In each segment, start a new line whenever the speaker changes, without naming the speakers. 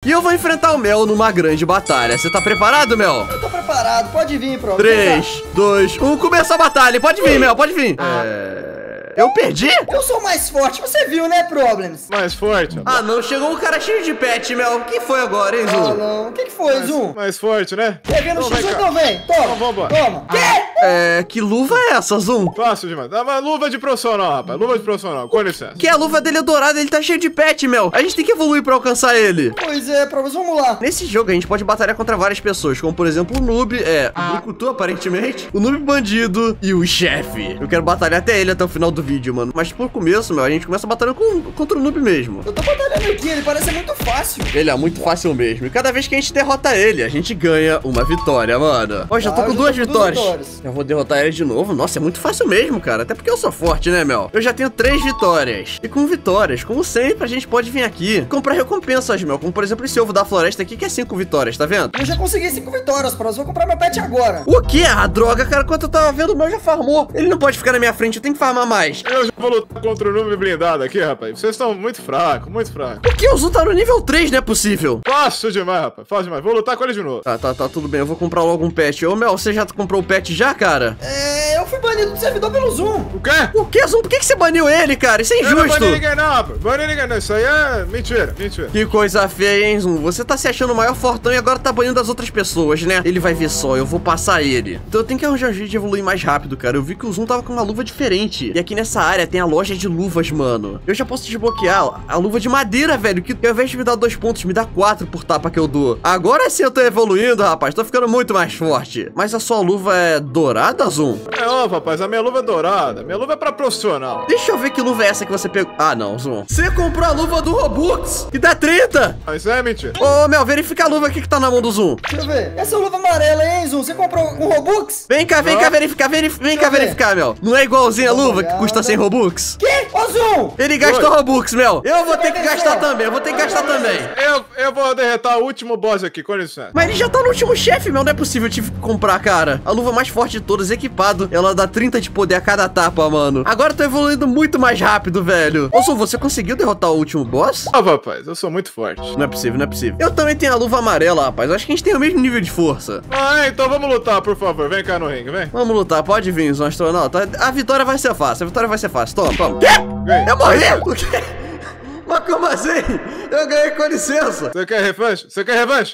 E eu vou enfrentar o Mel numa grande batalha. Você tá preparado, Mel?
Eu tô preparado, pode vir, Pro.
3, 2, 1, começa a batalha. Pode vir, Mel, pode vir. Eu perdi?
Eu sou mais forte, você viu, né, Problems?
Mais forte.
Ah, não, chegou um cara cheio de pet, Mel. Quem foi agora, hein, Zoom?
Ah, não. O que foi, Zoom?
Mais forte, né?
Quer ver no
Então,
X?
vem cá.
Então vem. Toma.
Então, vambora.
Toma. Quê?
Que luva é essa, Zoom?
Fácil demais. Dá uma luva de profissional, rapaz. Luva de profissional. Com licença.
Que a luva dele é dourada, ele tá cheio de pet, Mel. A gente tem que evoluir pra alcançar ele.
Pois é, Problems, vamos lá.
Nesse jogo a gente pode batalhar contra várias pessoas, como por exemplo o noob, o Brucutu aparentemente, o noob bandido e o chefe. Eu quero batalhar até ele até o final do vídeo, mano. Mas por começo, Mel, a gente começa batalhando contra o noob mesmo.
Eu tô batalhando aqui, ele parece muito fácil.
Ele é muito fácil mesmo. E cada vez que a gente derrota ele, a gente ganha uma vitória, mano. Ó, já tô com duas vitórias. Eu vou derrotar ele de novo. Nossa, é muito fácil mesmo, cara. Até porque eu sou forte, né, Mel? Eu já tenho 3 vitórias. E com vitórias, como sempre, a gente pode vir aqui comprar recompensas, Mel. Como por exemplo esse ovo da floresta aqui, que é 5 vitórias, tá vendo?
Eu já consegui 5 vitórias, Problems. Vou comprar meu pet agora.
O quê? A droga, cara, quando eu tava vendo, o meu já farmou. Ele não pode ficar na minha frente, eu tenho que farmar mais.
Eu já vou lutar contra o número blindado aqui, rapaz. Vocês estão muito fracos, muito fracos.
Por que o Zu tá no nível 3, não é possível?
Fácil demais, rapaz. Fácil demais. Vou lutar com ele de novo.
Tá, tudo bem, eu vou comprar logo um pet. Ô, Mel, você já comprou o pet já, cara?
Eu fui banido do servidor pelo Zoom.
O quê?
O que, Zoom? Por que você baniu ele, cara? Isso é
Eu não
injusto.
bani ninguém não, rapaz. Bani ninguém não. Isso aí é mentira, mentira.
Que coisa feia, hein, Zoom? Você tá se achando o maior fortão e agora tá banindo as outras pessoas, né? Ele vai ver só, eu vou passar ele. Então eu tenho que arranjar um jeito de evoluir mais rápido, cara. Eu vi que o Zoom tava com uma luva diferente. E aqui nessa área tem a loja de luvas, mano. Eu já posso desbloquear a luva de madeira, velho, que ao invés de me dar 2 pontos, me dá 4 por tapa que eu dou. Agora sim eu tô evoluindo, rapaz. Tô ficando muito mais forte. Mas a sua luva é dourada, Zoom?
Ó, rapaz, a minha luva é dourada. Minha luva é pra profissional.
Deixa eu ver que luva é essa que você pegou. Ah, não, Zoom. Você comprou a luva do Robux, que dá 30.
Mas isso é mentira.
Ô, Mel, verifica a luva aqui que tá na mão do Zoom.
Deixa eu ver. Essa luva amarela, hein, Zoom? Você comprou um Robux?
Vem cá verificar, verificar, Mel. Não é igualzinho a luva que custa 100 Robux?
Que? Ô, Zoom!
Ele gastou Robux, Mel. Eu vou ter que gastar também,
Eu vou derretar o último boss aqui, com licença.
Mas ele já tá no último chefe, Mel. Não é possível, eu tive que comprar, cara. A luva mais forte de todas, equipado. Ela dá 30 de poder a cada tapa, mano. Agora eu tô evoluindo muito mais rápido, velho. Ô, Zoom, você conseguiu derrotar o último boss?
Ah, rapaz, eu sou muito forte.
Não é possível, não é possível. Eu também tenho a luva amarela, rapaz. Eu acho que a gente tem o mesmo nível de força.
Então vamos lutar, por favor. Vem cá no ringue, vem.
Vamos lutar, pode vir, Zoom astronauta. A vitória vai ser fácil, Toma.
Vem.
Eu morri? O quê? Mas como assim? Eu ganhei, com licença.
Você quer revanche? Você quer revanche?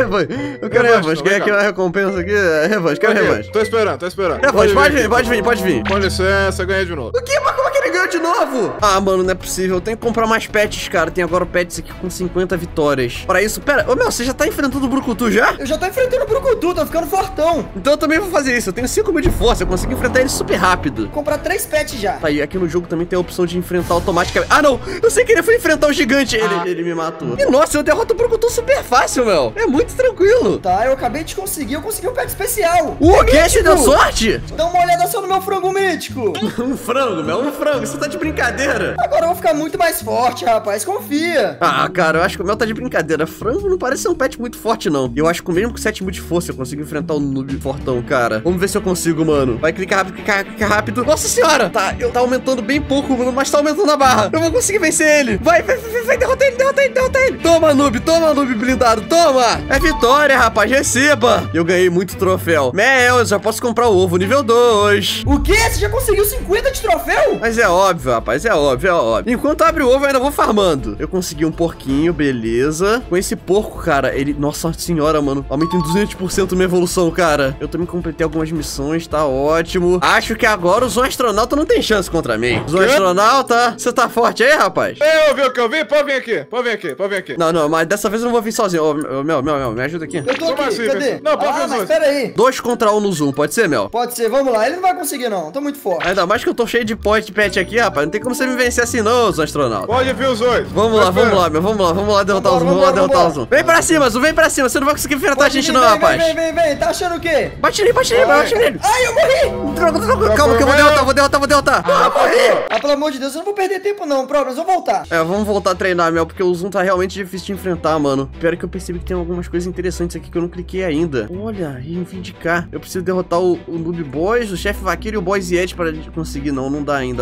Eu quero revanche. Ganhei aqui uma recompensa aqui. Revanche, quero revanche.
Tô esperando.
Revanche, pode vir.
Com licença, ganhei de novo.
O quê? Mas como é que ele ganhou de novo? Ah, mano, não é possível. Eu tenho que comprar mais pets, cara. Tem agora pets aqui com 50 vitórias. Para isso, pera. Ô, Mel, você já tá enfrentando o Brucutu já?
Eu já tô enfrentando o Brucutu, tô ficando fortão.
Então eu também vou fazer isso. Eu tenho 5 mil de força. Eu consigo enfrentar ele super rápido.
Vou comprar 3 pets já.
Tá, e aqui no jogo também tem a opção de enfrentar automaticamente. Ah, não! Eu sei que ele foi enfrentar o gigante. Ele me matou. E nossa, eu derroto o Brucutu super fácil, Mel. É muito tranquilo.
Tá, eu acabei de conseguir. Eu consegui um pet especial.
O quê? Você deu sorte?
Dá uma olhada só no meu frango mítico.
Um frango, Mel. Um frango. Você tá de brincadeira.
Agora eu vou ficar muito mais forte, rapaz. Confia.
Ah, cara, eu acho que o Mel tá de brincadeira. Frango não parece ser um pet muito forte, não. E eu acho que mesmo com 7 mil de força eu consigo enfrentar o noob fortão, cara. Vamos ver se eu consigo, mano. Vai clicar rápido, clicar rápido. Nossa senhora! Tá aumentando bem pouco, mano, mas tá aumentando a barra. Eu vou conseguir vencer ele. Vai, derrota ele. Toma, noob blindado, toma. É vitória, rapaz, receba. Eu ganhei muito troféu. Mel, eu já posso comprar o ovo nível 2.
O quê? Você já conseguiu 50 de troféu?
Mas é óbvio, rapaz, é óbvio. Enquanto abre o ovo, eu ainda vou farmando. Eu consegui um porquinho, beleza. Com esse porco, cara, ele... Nossa senhora, mano. Aumenta em 200% minha evolução, cara. Eu também completei algumas missões, tá ótimo. Acho que agora o Zoom Astronauta não tem chance contra mim. Zoom Astronauta, você tá forte aí, rapaz?
Eu vi o que eu vi? Pode vir aqui.
Não, mas dessa vez eu não vou vir sozinho. Ô, Mel, me ajuda aqui.
Eu tô aqui,
assim,
cadê?
Não, pode vir os
mas
dois.
pera aí.
2 contra 1 no Zoom, pode ser, Mel?
Pode ser, vamos lá. Ele não vai conseguir, não. Tô muito forte.
Ainda mais que eu tô cheio de pet aqui, rapaz. Não tem como você me vencer assim, não, Zoom Astronauta.
Pode vir os dois.
Vamos lá, meu. Vamos lá derrotar o Zoom. O Zoom. Vem pra cima, Zoom, vem pra cima. Você não vai conseguir enfrentar a gente, não, rapaz.
Vem. Tá achando o quê?
Bate nele.
Ai, eu morri.
Calma que eu vou derrotar.
Ah, morri. Ah, pelo amor de Deus, eu não vou perder tempo, não, Problems. Vou voltar.
Vamos voltar a treinar, Mel, porque o Zoom tá realmente difícil de enfrentar, mano. Pior é que eu percebi que tem algumas coisas interessantes aqui que eu não cliquei ainda. Olha, reivindicar. Eu preciso derrotar o Noob Boys, o chefe vaqueiro e o Boys Yeti pra conseguir. Não dá ainda, mano. Vai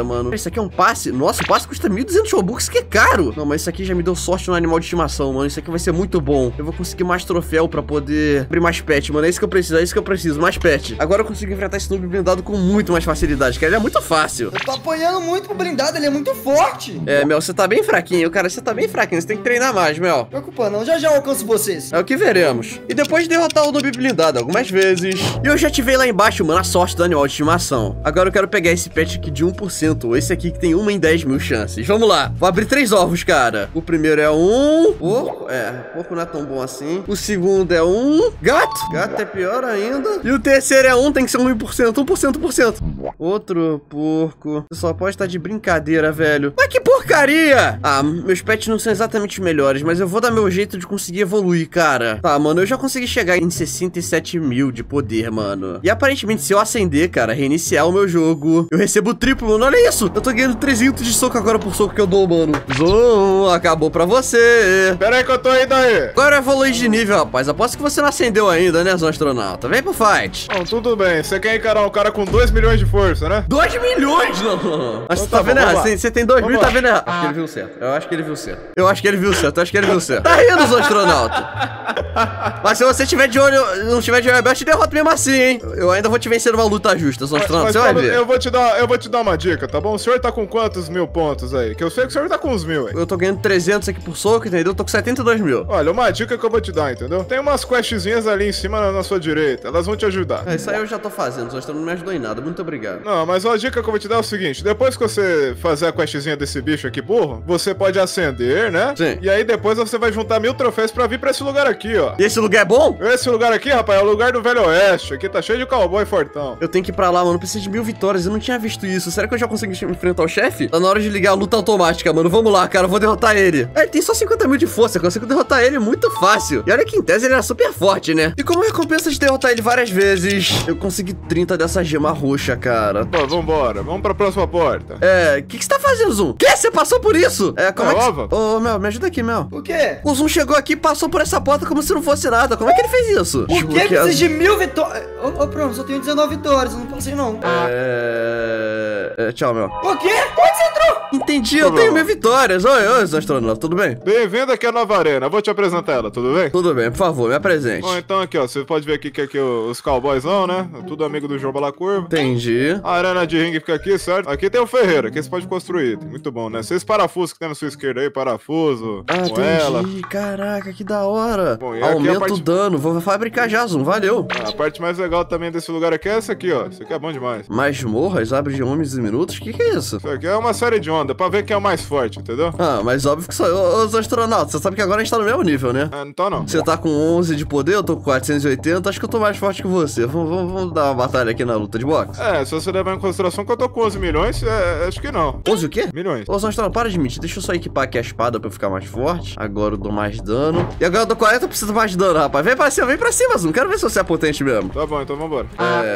isso aqui é um passe. Nossa, o passe custa 1.200 Robux, que é caro. Não, mas isso aqui já me deu sorte no animal de estimação, mano. Isso aqui vai ser muito bom. Eu vou conseguir mais troféu pra poder abrir mais pet, mano. É isso que eu preciso, é isso que eu preciso, mais pet. Agora eu consigo enfrentar esse noob blindado com muito mais facilidade, cara. Ele é muito fácil.
Eu tô apanhando muito pro blindado, ele é muito forte.
É, Mel, você tá bem fraquinho, cara. Você tá bem fraquinho, você tem que treinar mais, Mel.
Não preocupa não, já já eu alcanço vocês.
É o que veremos. E depois de derrotar o noob blindado algumas vezes, eu já ativei lá embaixo, mano, a sorte do animal de estimação. Agora eu quero pegar esse pet aqui de 1%, esse aqui que tem 1 em 10 mil chances. Vamos lá. Vou abrir 3 ovos, cara. O primeiro é um porco. Porco não é tão bom assim. O segundo é um gato. Gato é pior ainda. E o terceiro é um, tem que ser 1%. 1%. Outro porco. Você só pode estar de brincadeira, velho. Mas que porcaria! Ah, meus pets não são exatamente os melhores, mas eu vou dar meu jeito de conseguir evoluir, cara. Tá, mano, eu já consegui chegar em 67 mil de poder, mano. E aparentemente, se eu acender, cara, reiniciar o meu jogo, eu recebo o triplo, mano. Olha isso! Eu tô ganhando 300 de soco agora por soco que eu dou, mano. Zoom, acabou pra você.
Pera aí que eu tô indo aí.
Agora eu evolui de nível, rapaz. Aposto que você não acendeu ainda, né, Zão Astronauta? Vem pro fight.
Bom, tudo bem. Você quer encarar um cara com 2 milhões de força, né?
2 milhões, não. Mas você tá vendo errado. Você tem 2 mil, tá vendo errado. Acho que ele viu certo. Eu acho que ele viu certo. Tá rindo, Zão Astronauta. Mas se você tiver de olho, não tiver de olho aberto, eu te derroto mesmo assim, hein. Eu ainda vou te vencer numa luta justa, Zão Astronauta. Você vai ver.
Eu vou te dar uma dica, tá bom? O senhor tá com quantos mil pontos aí? Que eu sei que o senhor tá com uns 1000 aí.
Eu tô ganhando 300 aqui por soco, entendeu? Eu tô com 72 mil.
Olha, uma dica que eu vou te dar, entendeu? Tem umas questzinhas ali em cima na sua direita. Elas vão te ajudar.
É, isso aí eu já tô fazendo, Zão Astronauta não me ajudou em nada. Muito obrigado.
Não, mas a dica que eu vou te dar é o seguinte. Depois que você fazer a questzinha desse bicho aqui burro, você pode acender, né?
Sim.
E aí depois você vai juntar 1000 troféus pra vir pra esse lugar aqui, ó.
E esse lugar é bom?
Esse lugar aqui, rapaz, é o lugar do Velho Oeste. Aqui tá cheio de cowboy fortão.
Eu tenho que ir pra lá, mano. Preciso de 1000 vitórias. Eu não tinha visto isso. Será que eu já consegui enfrentar o chefe? Tá na hora de ligar a luta automática, mano. Vamos lá, cara. Eu vou derrotar ele. Ele tem só 50 mil de força. Eu consigo derrotar ele muito fácil. E olha que em tese ele era super forte, né? E como recompensa de derrotar ele várias vezes, eu consegui 30 dessa gema roxa, cara.
Pô, vambora. Vamos pra próxima porta.
O que você tá fazendo, Zoom? Que? Você passou por isso? Como é que...
ova?
Ô, Mel, me ajuda aqui, Mel.
O quê?
O Zoom chegou aqui e passou por essa porta como se não fosse nada. Como é que ele fez isso?
Por que precisa de 1000 vitórias? Ô, pronto, só tenho 19 vitórias, eu não passei não.
Tchau, Mel.
O quê? Onde você entrou?
Entendi, eu tenho 1000 vitórias. Oi, astronauta, tudo bem?
Bem-vindo aqui à nova arena. Vou te apresentar ela, tudo bem?
Tudo bem, por favor, me apresente.
Bom, então aqui, ó. Você pode ver aqui que aqui os cowboys não, né? Tudo amigo do João Balacurva.
Entendi.
A arena de ringue fica aqui, certo? Aqui tem o ferreiro, aqui você pode construir. Muito bom, né? Esses parafusos que tem na sua esquerda aí, parafuso, moela.
Entendi. Caraca, que da hora.
Bom, e aqui
aumenta o dano. Vou fabricar já, Zoom. Valeu.
A parte mais legal também desse lugar aqui é essa aqui, ó. Isso aqui é bom demais.
Masmorras abre de 11 minutos? Que é isso?
Isso aqui é uma série de onda, pra ver quem é o mais forte, entendeu?
Ah, mas óbvio que sou eu. Os astronautas, você sabe que agora a gente tá no mesmo nível, né?
Não tô não.
Você tá com 11 de poder, eu tô com 480. Acho que eu tô mais forte que você. Vamos dar uma batalha aqui na luta de boxe?
Se você levar em consideração que eu tô com 11 milhões, acho que não.
11 o quê?
Milhões.
Ô, astronauta, para de mentir. Deixa eu só equipar aqui a espada pra eu ficar mais forte. Agora eu dou mais dano. E agora eu dou 40, eu preciso mais de dano, rapaz. Vem pra cima, Zoom. Quero ver se você é potente mesmo.
Tá bom, então vambora.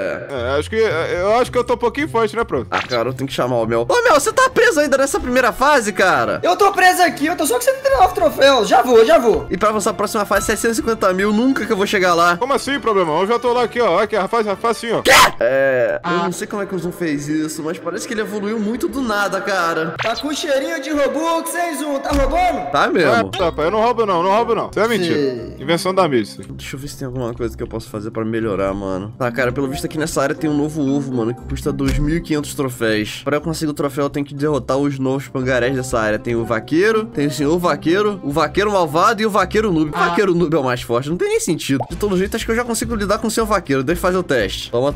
Eu acho que eu tô um pouquinho forte, né, pronto?
Ah, cara, eu tenho que chamar o Mel. Ô, Mel, você tá preso ainda nessa primeira fase, cara?
Eu tô preso aqui, eu tô só com 139 troféus. Já vou.
E pra avançar a próxima fase, 750 mil, nunca que eu vou chegar lá.
Como assim, problemão? Eu já tô lá aqui, ó. Aqui, a facinho, ó.
Quê? Eu não sei como é que o Zoom fez isso, mas parece que ele evoluiu muito do nada, cara.
Tá com cheirinho de Robux, hein, Zoom? Tá roubando?
Tá mesmo.
Rapaz, eu não roubo não. Isso é mentira.
Sei.
Invenção da mídia.
Deixa eu ver se tem alguma coisa que eu posso fazer pra melhorar, mano. Tá, cara, pelo visto aqui nessa área tem um novo ovo, mano, que custa 2.500 troféus. Pra eu conseguir o troféu, eu tenho que derrotar os novos pangarés dessa área. Tem o vaqueiro, tem o senhor vaqueiro, o vaqueiro malvado e o vaqueiro noob. O vaqueiro noob é o mais forte, não tem nem sentido. De todo jeito, acho que eu já consigo lidar com o senhor vaqueiro. Deixa eu fazer o teste. Toma.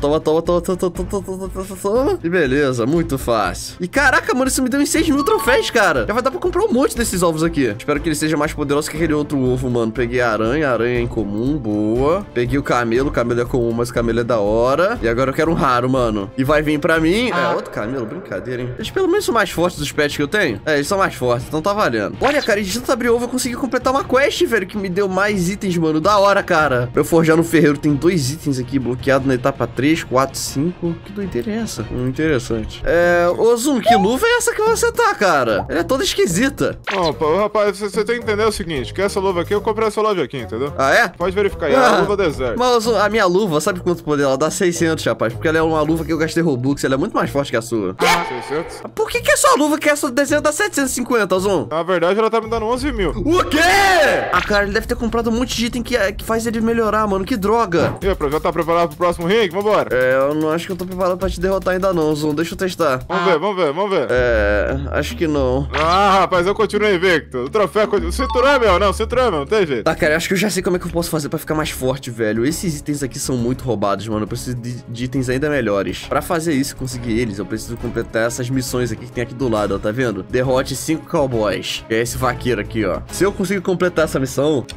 E beleza, muito fácil. E caraca, mano, isso me deu em 6.000 troféus, cara. Já vai dar pra comprar um monte desses ovos aqui. Espero que ele seja mais poderoso que aquele outro ovo, mano. Peguei a aranha é incomum, boa. Peguei o camelo é comum, mas o camelo é da hora. E agora eu quero um raro, mano. E vai vir pra mim... outro camelo, brincadeira, hein. Eles pelo menos são mais fortes dos pets que eu tenho. Eles são mais fortes, então tá valendo. Olha, cara, de tanto abrir ovo, eu consegui completar uma quest, velho, que me deu mais itens, mano. Da hora, cara. Pra eu forjar no ferreiro, tem 2 itens aqui bloqueados na etapa 3, 4, 5. Que doideira é essa? Interessante. Ô, Zoom, que luva é essa que você tá, cara? Ela é toda esquisita.
Não, pô, rapaz, você tem que entender o seguinte, que essa luva aqui, eu comprei essa loja aqui, entendeu?
Ah, é?
Pode verificar aí, é a luva deserto.
Mas a minha luva, sabe quanto poder ela dá? 600, rapaz, porque ela é uma luva que eu gastei Robux, ela é muito mais forte que a sua?
600.
Por que a sua luva que essa desenho dá 750, Ozon?
Na verdade, ela tá me dando 11 mil.
O quê? Ah, cara, ele deve ter comprado um monte de item que faz ele melhorar, mano. Que droga.
E aí, já tá preparado pro próximo ringue? Vambora.
Eu não acho que eu tô preparado pra te derrotar ainda não, Ozon. Deixa eu testar.
Vamos ver.
Acho que não.
Ah, rapaz, eu continuo invicto. O troféu continua. O cinturão é meu, não. O cinturão é meu, não tem jeito.
Tá, cara, eu acho que eu já sei como é que eu posso fazer pra ficar mais forte, velho. Esses itens aqui são muito roubados, mano. Eu preciso de itens ainda melhores. Pra fazer isso, conseguir eles, eu preciso completar essas missões aqui que tem aqui do lado, ó, tá vendo? Derrote 5 cowboys. Que é esse vaqueiro aqui, ó. Se eu conseguir completar essa missão...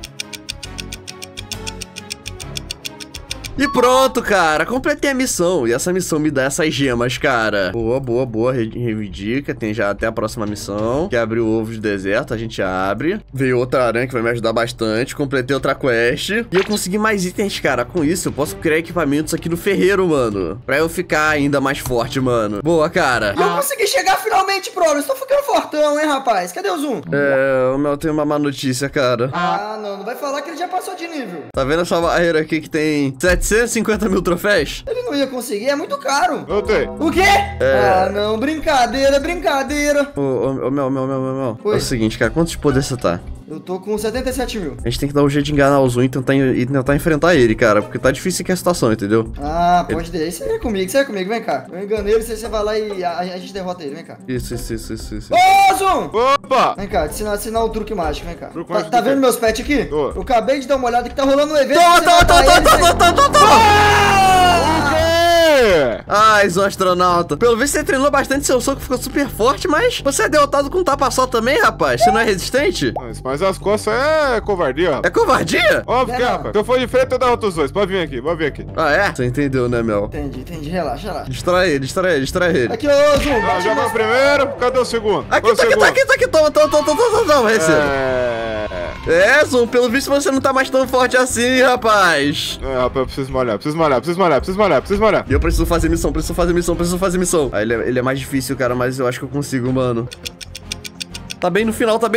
E pronto, cara, completei a missão. E essa missão me dá essas gemas, cara. Boa, reivindica. Tem já até a próxima missão, que é abrir o ovo de deserto, a gente abre. Veio outra aranha que vai me ajudar bastante. Completei outra quest. E eu consegui mais itens, cara. Com isso, eu posso criar equipamentos aqui no ferreiro, mano. Pra eu ficar ainda mais forte, mano. Boa, cara.
E eu consegui chegar finalmente, Progress. Tô ficando fortão, hein, rapaz? Cadê o Zoom?
O Mel tem uma má notícia, cara.
Ah, não vai falar que ele já passou de nível.
Tá vendo essa barreira aqui que tem 750 mil troféus?
Ele não ia conseguir, é muito caro.
Eu tenho.
O quê? Ah, não, brincadeira.
Ô, Mel. É
Oi.
o seguinte, cara, quantos de poder você tá?
Eu tô com 77 mil.
A gente tem que dar um jeito de enganar o Zoom e tentar enfrentar ele, cara. Porque tá difícil aqui a situação, entendeu?
Ah, pode deixar. Isso aí é comigo, vem cá. Eu enganei ele, você vai lá e a gente derrota ele, vem cá.
Isso.
Ô, Zoom!
Opa!
Vem cá, te ensinar o truque mágico, vem cá.
Truque
Tá
mágico
tá
do quê?
vendo meus pets aqui?
Tô.
Eu acabei de dar uma olhada que tá rolando um evento. você matar eles,
Ai, Zoom astronauta. Pelo visto você treinou bastante, seu soco ficou super forte, mas você é derrotado com um tapa só também, rapaz? Você não é resistente?
Mas as costas é covardia,
É
rapaz.
covardia?
Óbvio que é,
Não.
rapaz. Se eu for de frente, eu derroto os dois. Pode vir aqui.
Ah, é? Você entendeu, né, Mel?
Entendi, relaxa.
Distrai ele.
Aqui, ô, Zoom,
Ah, já vai o primeiro. Cadê o segundo?
Aqui,
Cadê o segundo?
tá aqui. Toma, receba. Zoom, pelo visto você não tá mais tão forte assim, rapaz.
Rapaz, eu preciso malhar.
E eu preciso fazer missão. Ah, ele é mais difícil, cara, mas eu acho que eu consigo, mano. Tá bem no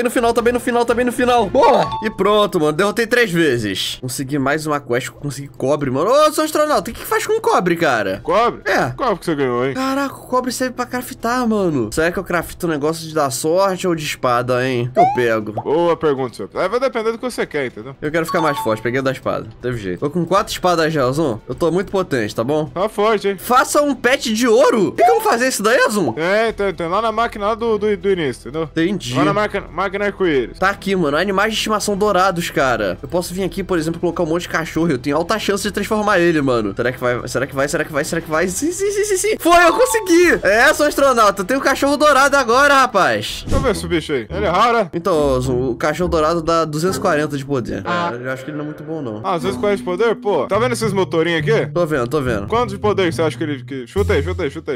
final. Boa! E pronto, mano. Derrotei 3 vezes. Consegui mais uma quest. Consegui cobre, mano. Ô, seu astronauta, o que faz com cobre, cara?
Cobre?
É.
Cobre que você ganhou, hein?
Caraca, o cobre serve pra craftar, mano. Será que eu crafto um negócio de dar sorte ou de espada, hein? Que eu pego?
Boa pergunta, senhor. Aí vai depender do que você quer, entendeu?
Eu quero ficar mais forte. Peguei da espada. Teve jeito. Tô com 4 espadas já, Azum. Eu tô muito potente, tá bom?
Tá forte, hein?
Faça um pet de ouro. Tem como fazer isso daí, Azum?
Tem lá na máquina lá do início, entendeu?
Entendi.
Lá na máquina arco-íris.
Tá aqui, mano. Animais de estimação dourados, cara. Eu posso vir aqui, por exemplo, colocar um monte de cachorro. Eu tenho alta chance de transformar ele, mano. Será que vai? Sim. Foi, eu consegui. Sou astronauta. Eu tenho um cachorro dourado agora, rapaz.
Deixa eu ver esse bicho aí. Ele é raro, né?
Então, o cachorro dourado dá 240 de poder. Eu acho que ele não é muito bom, não.
Ah, às vezes com de poder? Pô, tá vendo esses motorinhos aqui?
Tô vendo.
Quanto de poder você acha que ele... Chuta aí.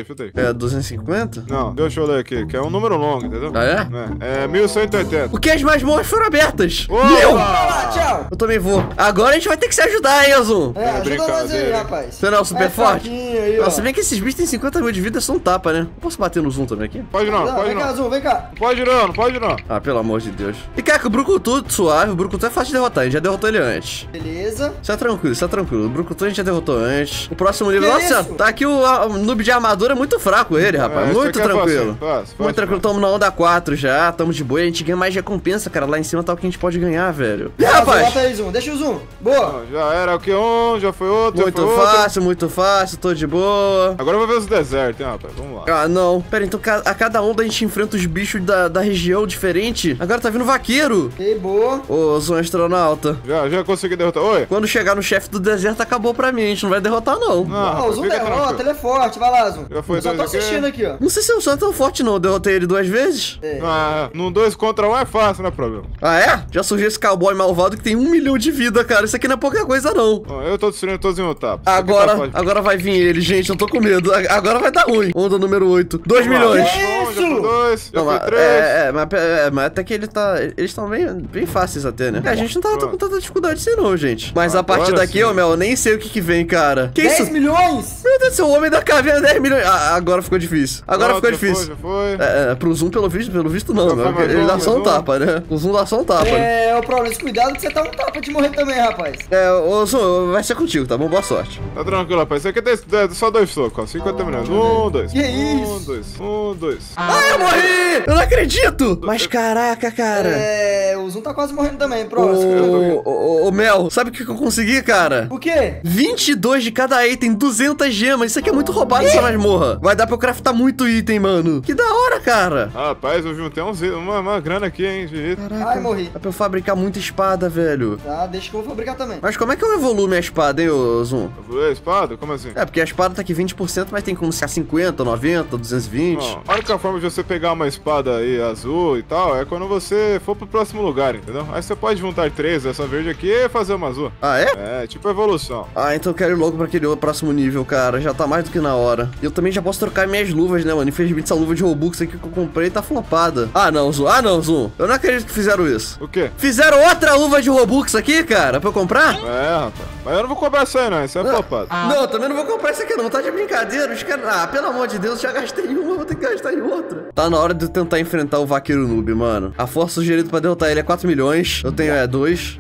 250?
Não, deixa eu ler aqui, que é um número longo, entendeu?
Ah, é?
É 1180.
Porque as masmorras foram abertas.
Opa!
Meu!
Ah, tchau.
Eu também vou. Agora a gente vai ter que se ajudar, hein, Azul?
Ajuda nós aí,
brincadeira.
rapaz.
Você não é o super forte?
Aí, ó.
Nossa, se bem que esses bichos têm 50 mil de vida, são tapa, né? Posso bater no Zoom também aqui?
Pode não.
Vem cá, Zoom, vem cá.
Não pode não.
Ah, pelo amor de Deus. E cara, que o Brucutu suave, o Brucutu é fácil de derrotar, a gente já derrotou ele antes.
Beleza.
Isso é tranquilo. O Brucutu a gente já derrotou antes. O próximo nível,
Que
nossa,
isso?
tá aqui o noob de armadura, é muito fraco ele, rapaz.
esse
Muito
aqui é
tranquilo.
fácil.
Muito tranquilo, tamo na onda 4 já, tamo de boa, a gente ganha mais recompensa, cara. Lá em cima tá o que a gente pode ganhar, velho. E rapaz,
Bota aí, Zoom. Deixa o Zoom. Boa.
Não, já era o que um, já foi outro,
muito fácil, tô de boa.
Agora eu vou ver os desertos, hein, rapaz. Vamos lá.
Ah, não. Pera, então a cada onda a gente enfrenta os bichos da região diferente. Agora tá vindo vaqueiro.
Ok, boa.
Ô, sou um astronauta.
Já consegui derrotar. Oi?
Quando chegar no chefe do deserto, acabou pra mim. A gente não vai derrotar, não.
Não,
Ó, o
rapaz,
Zoom
fica
derrota,
tranquilo.
ele é forte. Vai lá, Zoom.
Já foi
Eu só tô
dois aqui.
assistindo aqui, ó.
Não sei se eu sou tão forte, não. Eu derrotei ele 2 vezes.
Num 2 contra 1 é fácil, não é problema.
Ah, é? Já surgiu esse cowboy malvado que tem 1 milhão de vida, cara. Isso aqui não é pouca coisa, não.
Ó, eu tô destruindo todos em um tapa. Isso aqui tá fácil.
Agora vai vir ele, gente. Eu tô com medo. Agora vai dar ruim. Onda número 8. 2
Vamos lá.
milhões.
Já foi 2, já
Não,
foi
mas,
3.
mas até que ele tá. Eles estão bem fáceis até, né? A gente não tava com tanta dificuldade assim, não, gente. Mas a
Agora
partir daqui,
sim.
ô Mel, eu nem sei o que vem, cara. Que
10
isso?
milhões?
Meu Deus do céu, o homem da caverna 10 milhões. Ah, agora ficou difícil. Agora ficou difícil.
Já foi.
Pro Zoom, pelo visto não, né? Ele dá só um tapa, né? O Zoom dá só um tapa.
É, o problema, cuidado que você tá um tapa de morrer também, rapaz.
Ô Zoom, vai ser contigo, tá bom? Boa sorte.
Tá tranquilo, rapaz. Isso aqui tem só 2 socos, ó. 50 milhões. 1, 2.
Que isso?
1, 2.
Ai, eu morri! Eu não acredito! Mas caraca, cara.
O Zoom tá quase morrendo também, próximo.
Ô, Mel, sabe o que eu consegui, cara?
O quê?
22 de cada item, 200 gemas. Isso aqui é muito roubado, essa masmorra. Vai dar pra eu craftar muito item, mano. Que da hora, cara.
Rapaz, eu juntei uma grana aqui, hein, de
Caraca.
Ai, morri.
Dá pra eu fabricar muita espada, velho.
Tá, deixa que eu vou fabricar também.
Mas como é que eu evoluo minha espada, hein, ô Zoom?
A espada? Como assim?
É, porque a espada tá aqui 20%, mas tem como ser 50, 90, 220.
Não, a única forma de você pegar uma espada aí azul e tal é quando você for pro próximo lugar, entendeu? Aí você pode juntar 3 dessa verde aqui e fazer uma azul.
Ah, é?
É, tipo evolução.
Ah, então eu quero ir logo pra aquele próximo nível, cara. Já tá mais do que na hora. E eu também já posso trocar minhas luvas, né, mano? Infelizmente essa luva de Robux aqui que eu comprei tá flopada. Ah, não, Zoom. Eu não acredito que fizeram isso.
O quê?
Fizeram outra luva de Robux aqui, cara, pra eu comprar?
É, rapaz. Mas eu não vou cobrar isso aí, não. Isso é flopado.
Não, também não vou comprar isso aqui não. Tá de brincadeira. Os caras... Ah, pelo amor de Deus, já gastei em uma, vou ter que gastar em outra. Tá na hora de eu tentar enfrentar o vaqueiro noob, mano. A força sugerida pra derrotar ele é 4 milhões. Eu tenho 2.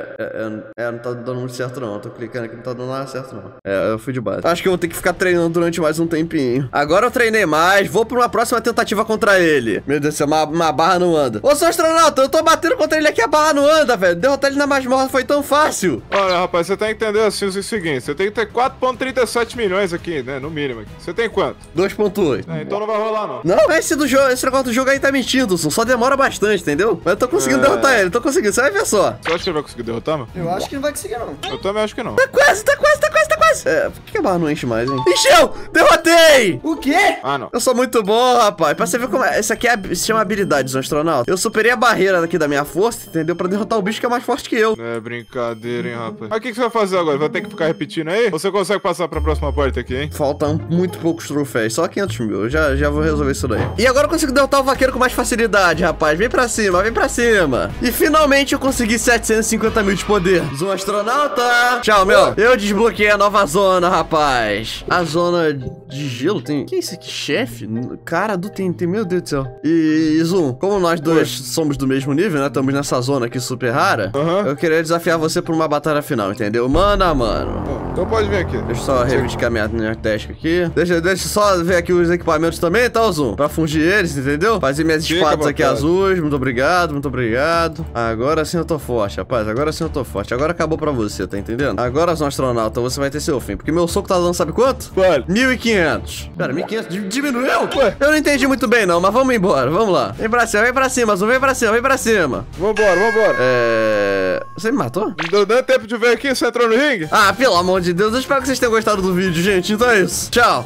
Não tá dando muito certo não. Eu tô clicando aqui, não tá dando nada certo não. Eu fui de base. Acho que eu vou ter que ficar treinando durante mais um tempinho. Agora eu treinei mais. Vou pra uma próxima tentativa contra ele. Meu Deus do céu, uma barra não anda. Ô, seu astronauta, eu tô batendo contra ele aqui, a barra não anda, velho. Derrotar ele na masmorra foi tão fácil.
Olha, rapaz, você tem que entender assim o seguinte. Você tem que ter 4,37 milhões aqui, né? No mínimo aqui. Você tem quanto?
2,8.
Então não vai rolar, não.
Não, esse negócio do jogo aí tá mentindo, só demora bastante, entendeu? Mas eu tô conseguindo derrotar ele, tô conseguindo, você vai ver só.
Você acha que ele vai conseguir derrotar, mano?
Eu acho que não vai conseguir, não.
Eu também acho que não.
Tá quase. Por que a barra não enche mais, hein? Encheu! Derrotei!
O quê?
Ah, não.
Eu sou muito bom, rapaz. Pra você ver como é. Isso aqui se chama habilidades do astronauta. Eu superei a barreira aqui da minha força, entendeu? Pra derrotar o bicho que é mais forte que eu.
É brincadeira, hein, rapaz. Mas o que você vai fazer agora? Vai ter que ficar repetindo aí? Ou você consegue passar pra próxima porta aqui, hein?
Faltam muito poucos troféus, só 500 mil. Eu já vou resolver isso daí. E agora eu consigo derrotar o vaqueiro com mais facilidade, rapaz. Vem pra cima, vem pra cima. E finalmente eu consegui 750 mil de poder. Zoom astronauta. Tchau, meu. Eu desbloqueei a nova zona, rapaz. A zona de gelo tem... Que é isso aqui? Chefe? Cara do TNT, meu Deus do céu. E Zoom, como nós dois somos do mesmo nível, né? Estamos nessa zona aqui super rara. Eu queria desafiar você por uma batalha final, entendeu? Mano a mano.
Então pode vir aqui.
Deixa eu só reivindicar minha task aqui. Deixa eu só ver aqui os equipamentos também, tá, Zoom? Pra fungir eles, entendeu? Fazer minhas espadas aqui azuis. Muito obrigado, muito obrigado. Agora sim eu tô forte, rapaz. Agora sim eu tô forte. Agora acabou pra você, tá entendendo? Agora, Zoom astronauta, você vai ter seu fim. Porque meu soco tá dando sabe quanto?
Quanto?
1.500. Pera, 1.500 diminuiu? Ué, eu não entendi muito bem não, mas vamos embora, vamos lá. Vem pra cima, Zoom, vem pra cima.
Vambora.
Você me matou?
Não deu tempo de ver aqui, você entrou no ringue?
Ah, pelo amor de Deus, eu espero que vocês tenham gostado do vídeo, gente. Então é isso. Tchau.